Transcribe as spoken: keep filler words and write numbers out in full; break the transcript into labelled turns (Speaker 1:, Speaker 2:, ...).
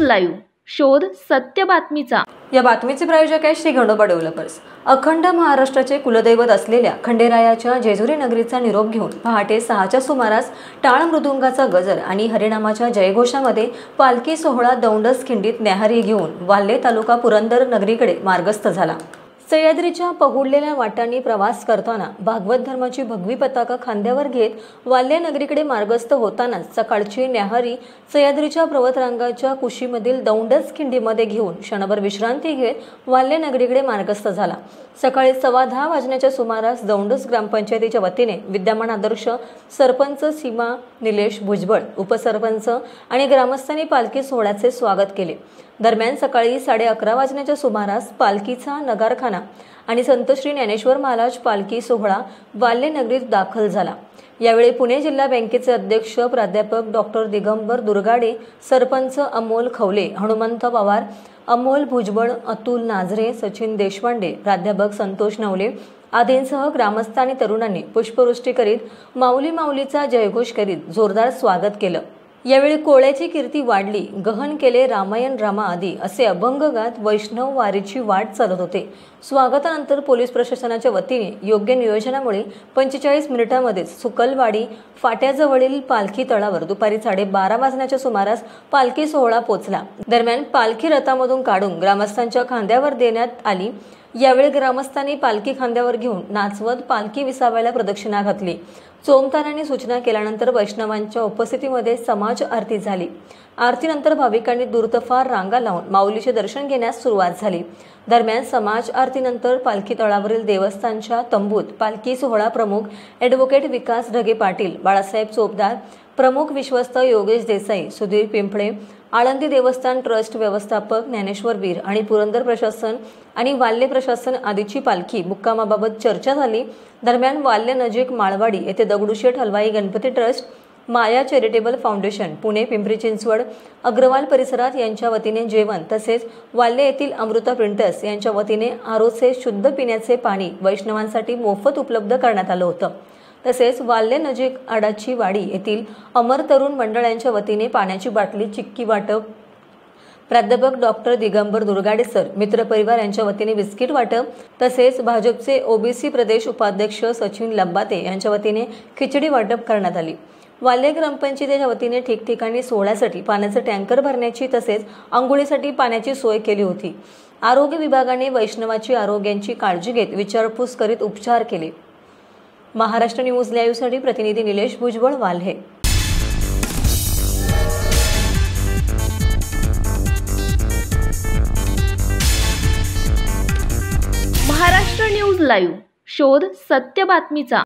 Speaker 1: Live शोध सत्य बातमीचा।
Speaker 2: या बातमीचे प्रायोजक आहे श्री गणोबा डेव्हलपर्स। अखंड महाराष्ट्राचे कुलदैवत असलेल्या खंडेरायाच्या जेजुरी नगरीचा निरोप घेऊन पहाटे सहाच्या सुमारास टाळ मृदुंगाचा गजर आणि हरिनामाच्या जयघोषामध्ये पालखी सोहळा दौंडस खिंडीत न्याहारी घेऊन वाल्हे तालुका पुरंदर नगरीकडे मार्गस्थ झाला। सह्याद्रीच्या पहुडलेल्या वाटांनी प्रवास करताना भागवत धर्माची भगवी पताका खांद्यावर घेत वाल्हे नगरीकडे मार्गस्थ होताना सकाळची न्याहारी सह्याद्रीच्या पर्वतरांगाच्या कुशीमधील दौंडस खिंडीमध्ये घेऊन क्षणभर विश्रांती घेत वाल्हे नगरीकडे मार्गस्थ झाला। सकाळी सव्वा दहा वाजण्याच्या सुमारास दौंडस ग्रामपंचायतीच्या वतीने विद्यमान आदर्श सरपंच सीमा निलेश भुजबळ, उपसरपंच आणि ग्रामस्थांनी पालखी सोहळ्याचे स्वागत केले। दरम्यान सकाळी साडे अकरा वाजण्याच्या सुमारास पालखीचा नगारखाना आणि संत श्री ज्ञानेश्वर महाराज पालखी सोहळा वाल्हे नगरीत दाखल झाला। यावेळी पुणे जिल्हा बँकेचे अध्यक्ष प्राध्यापक डॉक्टर दिगंबर दुर्गाडे, सरपंच अमोल खवले, हनुमंत पवार, अमोल भुजबळ, अतुल नाझरे, सचिन देशपांडे, प्राध्यापक संतोष नवले आदींसह ग्रामस्थ आणि तरुणांनी पुष्पवृष्टी करीत माऊली माऊलीचा जयघोष करीत जोरदार स्वागत केलं। यावेळी कोळ्याची कीर्ती वाढली, गहन केले रामायण रामा आदी असे अभंग गात वैष्णव वारीची वाट चालत होते। स्वागतानंतर पोलीस प्रशासनाच्या वतीने योग्य नियोजनामुळे पंचेचाळीस मिनिटांमध्ये सुकलवाडी फाट्याजवळील पालखी तळावर दुपारी साडेबारा वाजण्याच्या सुमारास पालखी सोहळा पोहोचला। दरम्यान पालखी रथामधून काढून ग्रामस्थांच्या खांद्यावर देण्यात आली। यावेळी ग्रामस्थांनी पालखी खांद्यावर घेऊन नाचवत पालखी विसाव्याला प्रदक्षिणा घातली। चोमतारांनी सूचना केल्यानंतर वैष्णवांच्या उपस्थितीमध्ये समाज आरती झाली। आरतीनंतर भाविकांनी दूरतफार रांगा लावून माऊलीचे दर्शन घेण्यास सुरुवात झाली। दरम्यान समाज आरतीनंतर पालखी तळावरील देवस्थानच्या तंबूत पालखी सोहळा प्रमुख ॲडव्होकेट विकास ढगे पाटील, बाळासाहेब चोपदार, प्रमुख विश्वस्त योगेश देसाई, सुधीर पिंपळे, आळंदी देवस्थान ट्रस्ट व्यवस्थापक ज्ञानेश्वर वीर आणि पुरंदर प्रशासन आणि वाल्हे प्रशासन आदीची पालखी मुक्कामाबाबत चर्चा झाली। दरम्यान वाल्हे नजीक माळवाडी येथे Dagdusheth Halwai Ganpati trust, Maya charitable foundation, Pune Pimpri Chinchwad, Agrawal परिसरात यांच्या वतीने जेवण तसेच वाल्हे येथील अमृता प्रिंटर्स यांच्या वतीने आरोचे शुद्ध पिण्याचे पाणी वैष्णवांसाठी मोफत उपलब्ध करण्यात आलं होतं। तसेच वाल्हे नजीक आडाची वाडी येथील अमर तरुण मंडळ यांच्या वतीने पाण्याची बाटली चिक्की वाटप, प्राध्यापक डॉक्टर दिगंबर दुर्गाडे सर, मित्र परिवार यांच्या वतीने बिस्किट वाटप तसेच भाजपचे ओबीसी प्रदेश उपाध्यक्ष सचिन लंबाते यांच्या वतीने खिचडी वाटप करण्यात आली। वाल्हे ग्रामपंचायतीच्या वतीने ठिकठिकाणी सोहळ्यासाठी पाण्याचे टँकर भरण्याची तसेच अंघोळीसाठी पाण्याची सोय केली होती। आरोग्य विभागाने वैष्णवाची आरोग्याची काळजी घेत विचारपूस करीत उपचार केले। महाराष्ट्र न्यूज लाईव्हसाठी प्रतिनिधी निलेश भुजबळ, वाल्हे।
Speaker 1: महाराष्ट्र न्यूज लाईव्ह शोध सत्य बातमीचा।